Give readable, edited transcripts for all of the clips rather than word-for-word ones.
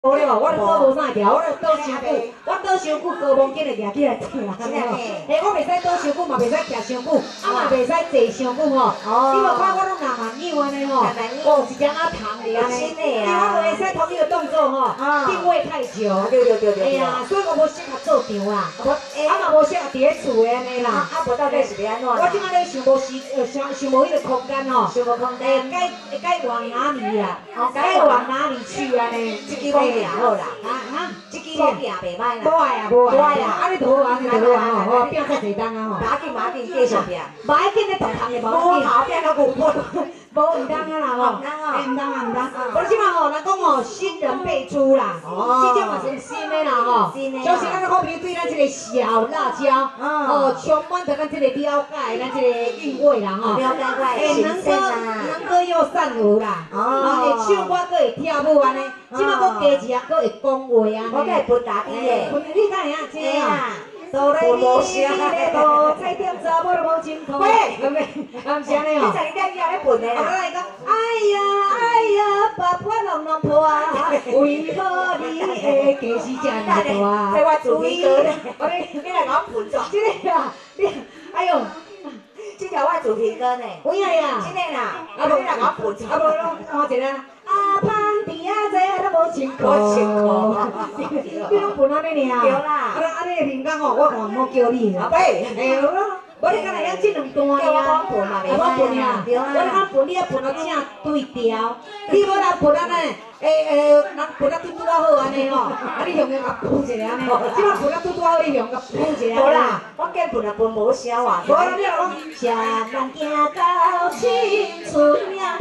无了，我都做无啥条，我倒伤久，我倒伤久，高毛紧会夹起来疼啊！嘿，我袂使倒伤久，嘛袂使夹伤久，嘛袂使坐伤久吼。你无看我拢拿慢扭安尼吼，哦，一点仔糖哩安尼。我袂使同一个动作吼，定位太久。对。哎呀，所以我无适合做场啊，嘛无适合伫咧厝的安尼啦。 无到底是要安怎？ 我即摆咧想无想无迄个空间吼，想无空间，该往哪里啦？该往哪里去安尼？ 这支我行好啦，这支我行袂歹啦。 无爱啦，安尼就好，安尼就好啊，吼，拼较侪当啊吼。 马紧继续拼。 无要紧咧，动行的无要紧。 好拼到牛坡。 无唔当啊啦吼，唔当啊唔当。我即摆吼，咱讲吼，新人辈出啦，即种嘛是新的啦吼，就是咱好比对咱这个小辣椒，哦，充满着咱这个了解，咱这个韵味啦吼。 了解我能歌又善舞啦，会唱歌搁会跳舞安尼，即摆搁加一啊，搁会讲话安尼。 我该分大啲嘅， 你敢会晓这啊？哆来咪咪咧哆，彩点查某都无情头。喂，唔是安尼哦。 你在你咧分的啦。 我来讲，哎呀，把破弄破啊，为何你会计是这么大？ 这我主题歌咧，你来甲我分错。 这个啊，哎呦， 这条我主题歌呢。 有影呀？ 真的啦，无你来甲我分错。 无咯，看一个。阿芳伫啊坐，都无情苦。你拢分安尼尔？ 对啦。 安尼人讲吼，我看莫叫你啦。 喂， 哎呦，无你敢会晓这两段尔？ 我分嘛， 我分呀。我讲分你啊分到正对调，你无来分安尼，人分到拄啊好安尼吼，你用个甲补一下安尼。即摆分到拄好，你用甲补一下。 无啦，我计分啊分无啥话。 无啦，你若讲啥人行到青春呀？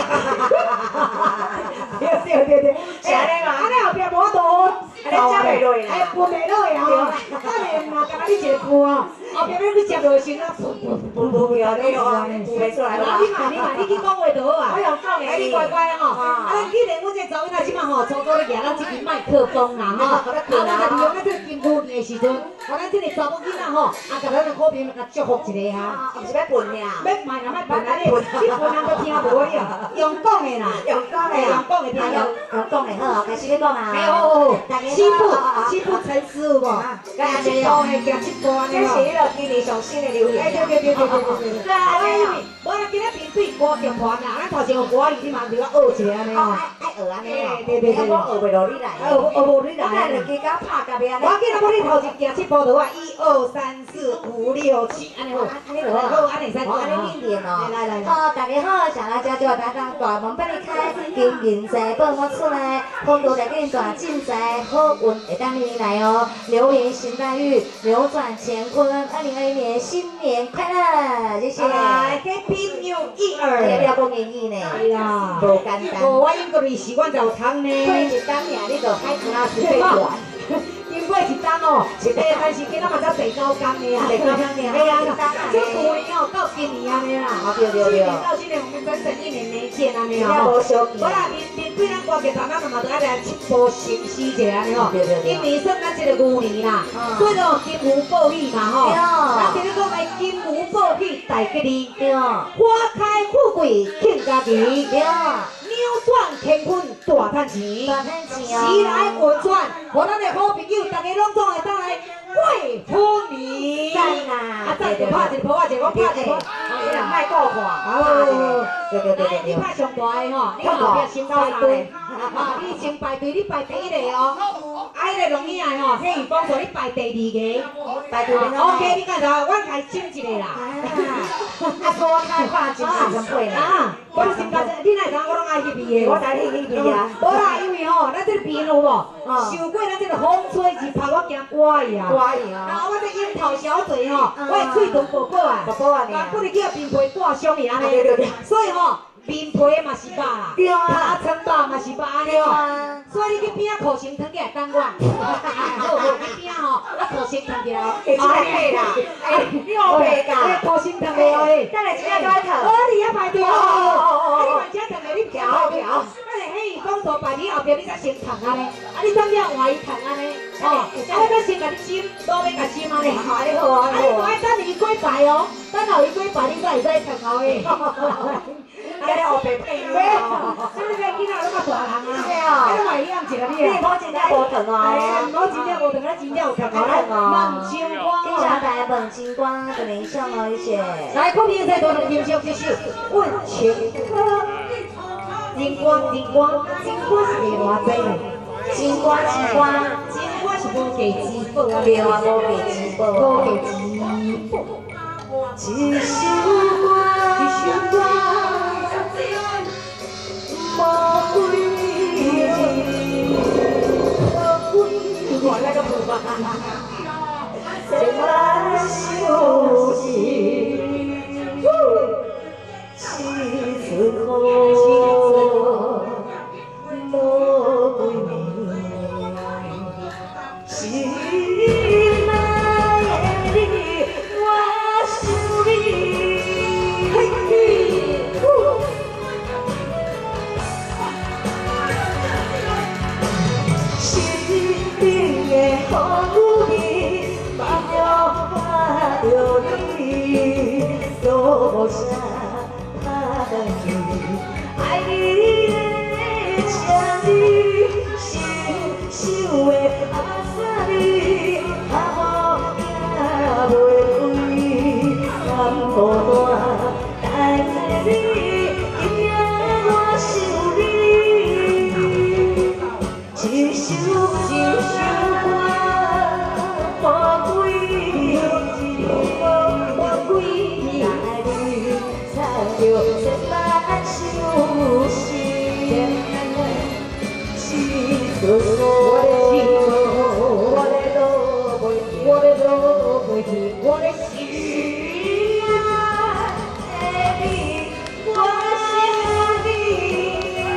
对，是安尼嘛？安尼后壁无法度， 安尼食袂落啦， 分袂落呀吼。安尼嘛，干那你一个分哦，后壁要你食落先啊，分啊，你哦，分袂出来啦。 你去讲话就好啊。 我用讲的。 你乖乖吼，你连阮这查某仔即摆吼，初初咧举咱这支麦克风啦吼，咱就利用咱这个金牛年的时阵，咱这个查某囡仔吼，甲咱的好朋友甲祝福一下哈。 毋是要分呀？ 要卖啦，卖分啊！你分人都听无了，用讲的啦， 用讲的， 用讲的听有。 用讲的好，开始要讲啊。 哎呦，七步成诗有无？行七步的，行七步安尼吼。 这是迄个今年上新的流行。 哎，对。我啦，今仔面对歌剧团啦，咱头前有歌艺，你嘛就要学一下安尼吼。 爱学安尼哦。 对。 我学袂落你来。 学无你来。 咱就加甲拍甲边安尼。 我记得我你头前行七步就话1、2、3、4、5、6、7，安尼好。 安尼就好， 安尼使做。 安尼练练哦。 来。 好，大家好，小辣椒就要担当大门帮你开，金银财帮我出来，风度来给你大进财，好运会当你来哦。流年行大运，扭转乾坤，2021年新年快乐，谢谢。 Happy New Year！ 你要讲英语呢？ 是啦， 无简单。 我英国历史我才有读呢。 过一当年你就开始啊，是最短。 经过一单哦，但是今仔嘛才第9天呢啊，哎呀，这旧年哦到今年安尼啦， 对。 去年到今年我们整1年没见安尼哦。 无啦，面对咱歌剧团，咱嘛就爱来一步行诗一下安尼吼。今年算咱这个牛年啦，所以说金牛报喜嘛吼。咱今日讲来金牛报喜大吉利，花开富贵庆家己。扭转乾坤大赚钱，时来运转，和咱的好朋友大家拢总会当来过好年。 赞啦！ 赞就拍一波，我拍一波。 你若卖够看。 哦， 对。 你拍上大的吼，你后壁先排队，你先排队，你排第1个哦。迄个龙眼吼，譬如讲说你排第2个， 排队了。 OK， 你看着，我甲伊请一个啦。 我看真真贵啦。 我先甲你哪会知我拢爱去比的？ 我知你去比啊。 无啦，因为吼，咱这个边有无？受过咱这个风吹日晒，我惊刮伊啊。然后我这樱桃小嘴吼，我的嘴唇薄薄啊。不如叫面皮刮伤伊安尼。所以吼，面皮嘛是肉啦，尻川肉嘛是肉安尼吼。所以你去边仔裤先脱起来等我。好，去边仔吼，裤先脱起来。 安尼啦。你好白噶。 裤先脱起来。 等下真正在脱。 你也排队哦。你慢点脱来，你调。嘿，讲说排你后壁你才先脱安尼，你怎样换伊脱安尼？我要先甲你斟，都要甲斟安尼。 你好啊。 你无爱等伊过排哦，等后伊过排你才会使脱后的。 你后白配哦。所以你囡仔都较大人啊，你嘛一样一个你啊。 我真正无疼哦， 我真正无疼，咱真正有疼哦。梦星光， 今朝台梦星光的名声哦，一些。 来，看比赛多能优秀，这首《问情歌》。金光，金光，金光是袂偌济， 金光，金光， 金光是无价之宝啊， 对啊，无价之宝， 无价之宝。 一首歌，一首歌，无归， 我那个不吧， 这首情，青春好，无归暝，心爱的你，我想你。心顶的风雨，梦中看着你，多少打动你，爱你的情意，心想的阿萨你，阿无也袂开，南无大待在你，今夜我想你，一首歌，无归，无归，爱你唱着千万首诗，青春我的路袂停，我的路袂停，我的心爱的你，我想你。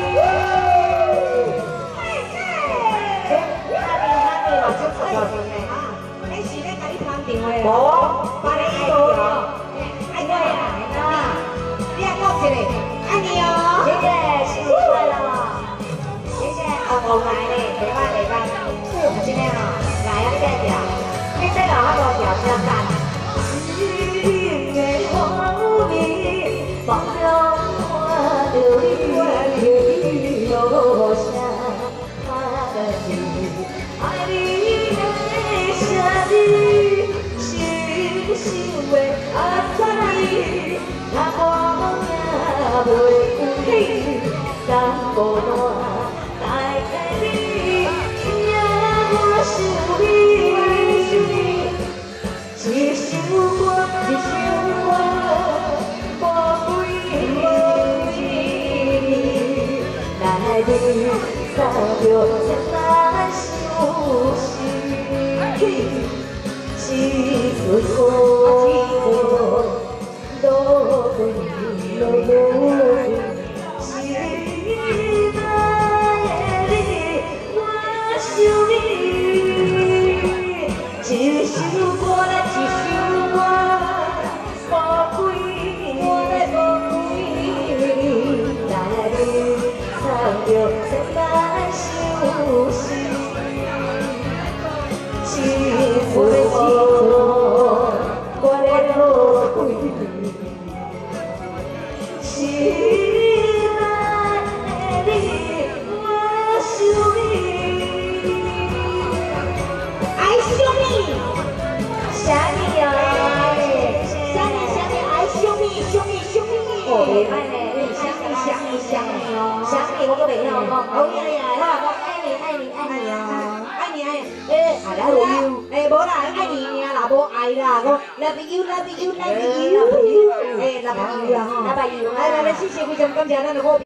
你是咧甲你通电话无， 把你爱你哦，爱你啊！你来讲一个，爱你哦。 谢谢，新年快乐！谢谢，红来嘞，袂歹袂歹，真诶吼，来啊，你再调，你再调较无调，相干。心的风雨，梦中看着你，多少打动你，爱你的声音，心想的阿萨你，若无也袂开，南无大待在你，今夜我想你，一首歌，一首歌，无归，来你唱着千万首诗，青春好，路归路，心爱的你，我想你，一首歌来一首歌，无归，无归，来你唱着千万首诗，青春好，我的路归。心爱的你，我想你， 爱想你， 想你啊， 想你，想你，爱想你，想你，想你。 哦，袂歹呢， 想你，想你，想你哦。 想你，我搁袂晓讲，好呀呀，我爱你，爱你，爱你哦， 爱你爱， I love you， 无啦，爱你尔啦，无爱啦，我 love you，love you，love you，love you 啊吼。 love you， 来，谢谢非常感谢咱的好。